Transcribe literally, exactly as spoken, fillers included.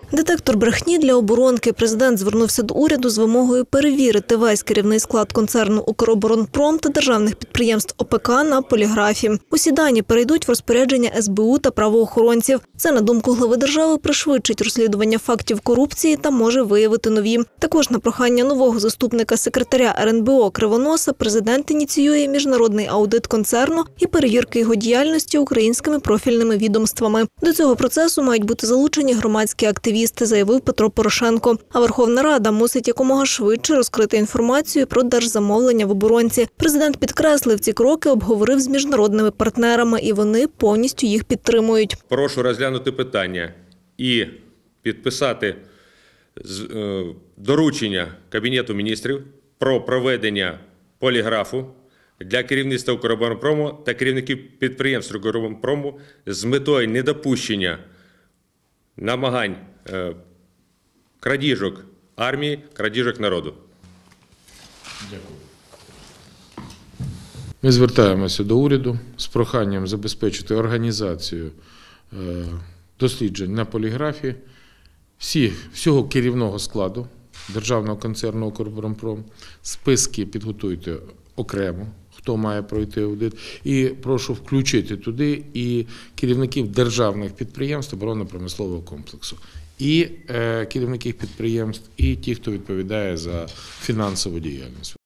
Детектор брехні для оборонки. Президент звернувся до уряду з вимогою перевірити весь керівний склад концерну «Укроборонпром» та державних підприємств О Пе Ка на поліграфі. Усі дані перейдуть в розпорядження Ес Бе У та правоохоронців. Це, на думку глави держави, пришвидшить розслідування фактів корупції та може виявити нові. Також на прохання нового заступника секретаря Ер Ен Бе О Кривоноса президент ініціює міжнародний аудит концерну і перевірки його діяльності українськими профільними відомствами. До цього процесу мають бути залучені громадські активісти, заявив Петро Порошенко. А Верховна Рада мусить якомога швидше розкрити інформацію про держзамовлення в оборонці. Президент підкреслив, ці кроки обговорив з міжнародними партнерами, і вони повністю їх підтримують. Прошу розглянути питання і підписати доручення Кабінету міністрів про проведення поліграфу для керівництва «Укроборонпрому» та керівників підприємств «Укроборонпрому» з метою недопущення намагань крадіжок армії, крадіжок народу. Дякую. Ми звертаємося до уряду з проханням забезпечити організацію досліджень на поліграфі всіх, всього керівного складу державного концерну «Укроборонпром». Списки підготуйте окремо, хто має пройти аудит. І прошу включити туди і керівників державних підприємств оборонно-промислового комплексу, і е, керівників підприємств, і ті, хто відповідає за фінансову діяльність.